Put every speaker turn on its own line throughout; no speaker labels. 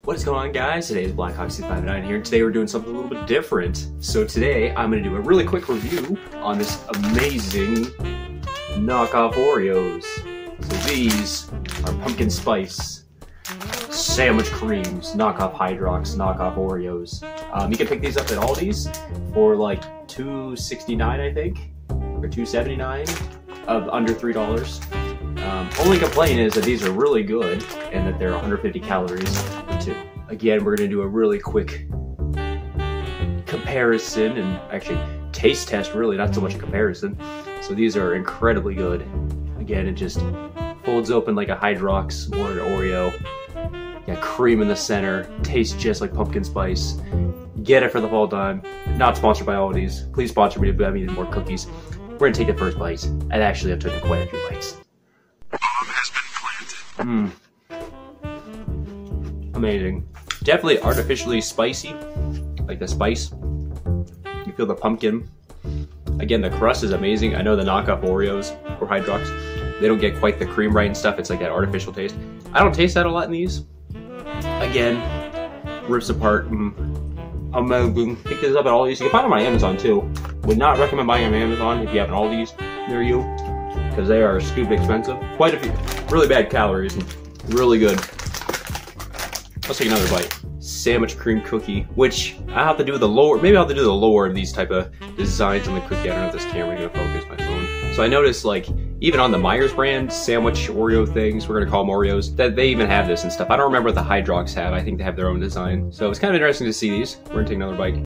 What is going on, guys? Today is Blackhawk659 here, and today we're doing something a little bit different. So today I'm going to do a really quick review on this amazing knockoff Oreos. So these are pumpkin spice sandwich creams, knockoff Hydrox, knockoff Oreos. You can pick these up at Aldi's for like $2.69, I think, or $2.79, of under $3. Only complaint is that these are really good and that they're 150 calories for two. Again, we're going to do a really quick comparison and actually taste test, really, not so much a comparison. So these are incredibly good. Again, it just folds open like a Hydrox or an Oreo. Got cream in the center, tastes just like pumpkin spice. Get it for the fall time. Not sponsored by Aldi's. Please sponsor me, but I need more cookies. We're going to take the first bite. And actually, I've taken quite a few bites. Amazing. Definitely artificially spicy, like the spice. You feel the pumpkin. Again, the crust is amazing. I know the knockoff Oreos or Hydrox, they don't get quite the cream right and stuff. It's like that artificial taste. I don't taste that a lot in these. Again, rips apart. Amazing. Pick this up at Aldi's. You can find them on Amazon too. Would not recommend buying them on Amazon if you have an Aldi's near you, because they are stupid expensive. Quite a few, really bad calories, and really good. Let's take another bite. Sandwich cream cookie, which I have to do the lower, maybe I'll have to do the lower of these type of designs on the cookie. I don't know if this camera is gonna focus my phone. So I noticed, like, even on the Myers brand sandwich Oreo things, we're gonna call them Oreos, that they even have this and stuff. I don't remember what the Hydrox have. I think they have their own design. So it's kind of interesting to see these. We're gonna take another bite.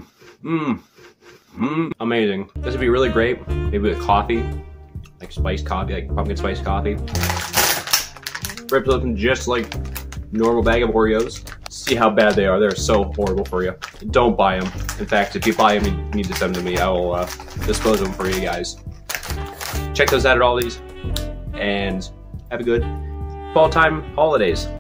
Amazing. This would be really great, maybe with coffee, like spiced coffee, like pumpkin spice coffee. Rips open just like normal bag of Oreos. See how bad they are. They're so horrible for you. Don't buy them. In fact, if you buy them, you need to send them to me. I will dispose of them for you guys. Check those out at Aldi's, and have a good fall time holidays.